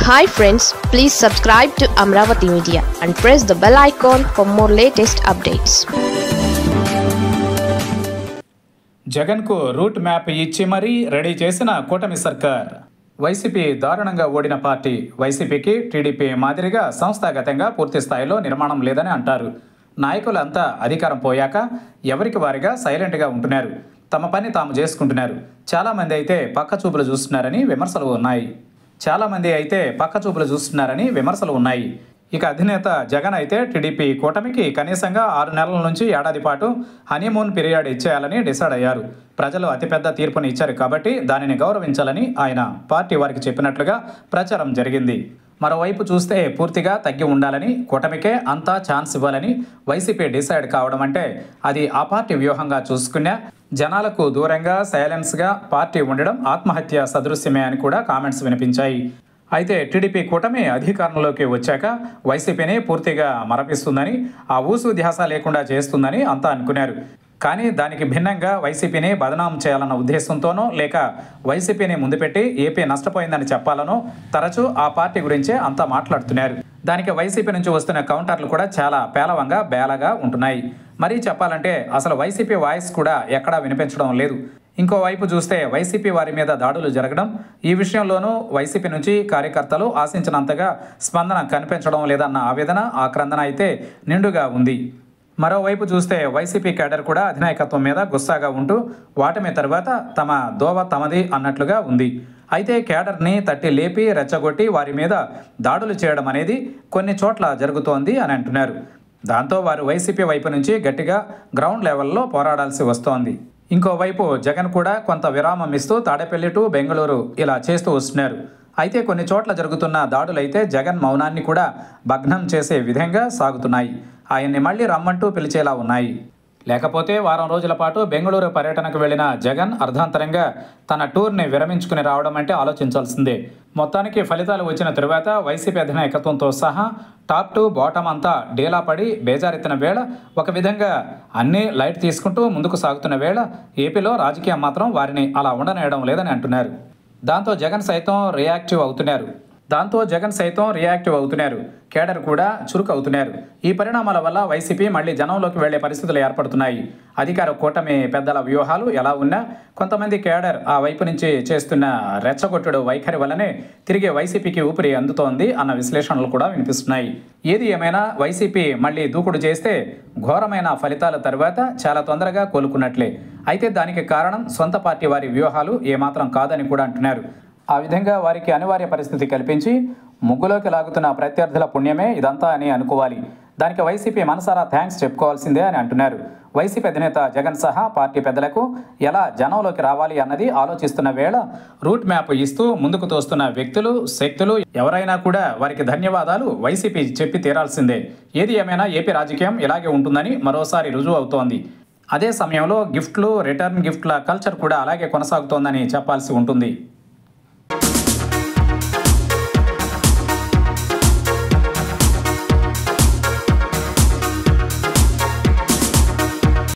Hi friends, please subscribe to Amravati Media and press the bell icon for more latest updates. జగన్కు route map ఇచ్చి మరీ ready చేసిన కూటమి సర్కార్. YCP దారుణంగా ఓడిన పార్టీ. వైసీపీకి టీడీపీ మాదిరిగా సంస్థాగతంగా పూర్తి స్థాయిలో నిర్మాణం లేదని అంటారు. నాయకులంతా అధికారం పోయాక ఎవరికి వారిగా సైలెంట్గా ఉంటున్నారు. తమ పని తాము చేసుకుంటున్నారు. చాలామంది అయితే పక్కచూపులు చూస్తున్నారని విమర్శలు ఉన్నాయి. ఇక అధినేత జగన్ అయితే టీడీపీ కూటమికి కనీసంగా 6 నెలల నుంచి ఏడాది పాటు హనీమూన్ పీరియడ్ ఇచ్చేయాలని డిసైడ్ అయ్యారు. ప్రజలు అతిపెద్ద తీర్పుని ఇచ్చారు కాబట్టి దానిని గౌరవించాలని ఆయన పార్టీ వారికి చెప్పినట్లుగా ప్రచారం జరిగింది. మరోవైపు చూస్తే పూర్తిగా తగ్గి ఉండాలని, కూటమికే అంతా ఛాన్స్ ఇవ్వాలని వైసీపీ డిసైడ్ కావడం అంటే అది ఆ పార్టీ వ్యూహంగా చూసుకున్నా జనాలకు దూరంగా సైలెన్స్గా పార్టీ ఉండడం ఆత్మహత్య సదృశ్యమే అని కూడా కామెంట్స్ వినిపించాయి. అయితే టీడీపీ కూటమి అధికారంలోకి వచ్చాక వైసీపీని పూర్తిగా మరపిస్తుందని, ఆ ఊసు ధ్యాస లేకుండా చేస్తుందని అంతా అనుకున్నారు. కానీ దానికి భిన్నంగా వైసీపీని బదనాం చేయాలన్న ఉద్దేశంతోనో లేక వైసీపీని ముందు పెట్టి ఏపీ నష్టపోయిందని చెప్పాలనో తరచూ ఆ పార్టీ గురించే అంతా మాట్లాడుతున్నారు. దానికి వైసీపీ నుంచి వస్తున్న కౌంటర్లు కూడా చాలా పేలవంగా బేలగా ఉంటున్నాయి. మరీ చెప్పాలంటే అసలు వైసీపీ వాయిస్ కూడా ఎక్కడా వినిపించడం లేదు. ఇంకోవైపు చూస్తే వైసీపీ వారి మీద దాడులు జరగడం, ఈ విషయంలోనూ వైసీపీ నుంచి కార్యకర్తలు ఆశించినంతగా స్పందన కనిపించడం లేదన్న ఆవేదన, ఆక్రందన అయితే నిండుగా ఉంది. మరోవైపు చూస్తే వైసీపీ కేడర్ కూడా అధినాయకత్వం మీద గుస్సాగా ఉంటూ ఓటమి తర్వాత తమ దోవ తమది అన్నట్లుగా ఉంది. అయితే కేడర్ని తట్టి లేపి రెచ్చగొట్టి వారి మీద దాడులు చేయడం అనేది కొన్ని చోట్ల జరుగుతోంది అని అంటున్నారు. దాంతో వారు వైసీపీ వైపు నుంచి గట్టిగా గ్రౌండ్ లెవెల్లో పోరాడాల్సి వస్తోంది. ఇంకోవైపు జగన్ కూడా కొంత విరామం ఇస్తూ తాడేపల్లి టు బెంగళూరు ఇలా చేస్తూ వస్తున్నారు. అయితే కొన్ని చోట్ల జరుగుతున్న దాడులైతే జగన్ మౌనాన్ని కూడా భగ్నం చేసే విధంగా సాగుతున్నాయి. ఆయన్ని మళ్ళీ రమ్మంటూ పిలిచేలా ఉన్నాయి. లేకపోతే వారం రోజుల పాటు బెంగళూరు పర్యటనకు వెళ్లిన జగన్ అర్ధాంతరంగా తన టూర్ని విరమించుకుని రావడం అంటే ఆలోచించాల్సిందే. మొత్తానికి ఫలితాలు వచ్చిన తరువాత వైసీపీ అధినాయకత్వంతో సహా టాప్ టు బాటం అంతా డేలా పడి బేజారెత్తిన వేళ, ఒక విధంగా అన్నీ లైట్ తీసుకుంటూ ముందుకు సాగుతున్న వేళ ఏపీలో రాజకీయం మాత్రం వారిని అలా ఉండనేయడం లేదని అంటున్నారు. దాంతో జగన్ సైతం రియాక్టివ్ అవుతున్నారు. కేడర్ కూడా చురుకు అవుతున్నారు. ఈ పరిణామాల వల్ల వైసీపీ మళ్లీ జనంలోకి వెళ్లే పరిస్థితులు ఏర్పడుతున్నాయి. అధికార కూటమి పెద్దల వ్యూహాలు ఎలా ఉన్నా కొంతమంది కేడర్ ఆ వైపు నుంచి చేస్తున్న రెచ్చగొట్టుడు వైఖరి వల్లనే తిరిగి వైసీపీకి ఊపిరి అందుతోంది అన్న విశ్లేషణలు కూడా వినిపిస్తున్నాయి. ఏది ఏమైనా వైసీపీ మళ్లీ దూకుడు చేస్తే ఘోరమైన ఫలితాల తర్వాత చాలా తొందరగా కోలుకున్నట్లే. అయితే దానికి కారణం సొంత పార్టీ వారి వ్యూహాలు ఏమాత్రం కాదని కూడా అంటున్నారు. ఆ విధంగా వారికి అనివార్య పరిస్థితి కల్పించి ముగ్గులోకి లాగుతున్న ప్రత్యర్థుల పుణ్యమే ఇదంతా అని అనుకోవాలి. దానికి వైసీపీ మనసారా థ్యాంక్స్ చెప్పుకోవాల్సిందే అని అంటున్నారు. వైసీపీ అధినేత జగన్ సహా పార్టీ పెద్దలకు ఎలా జనంలోకి రావాలి అన్నది ఆలోచిస్తున్న వేళ రూట్ మ్యాప్ ఇస్తూ ముందుకు తోస్తున్న వ్యక్తులు, శక్తులు ఎవరైనా కూడా వారికి ధన్యవాదాలు వైసీపీ చెప్పి తీరాల్సిందే. ఏది ఏమైనా ఏపీ రాజకీయం ఇలాగే ఉంటుందని మరోసారి రుజువు అవుతోంది. అదే సమయంలో గిఫ్ట్లు, రిటర్న్ గిఫ్ట్ల కల్చర్ కూడా అలాగే కొనసాగుతోందని చెప్పాల్సి ఉంటుంది.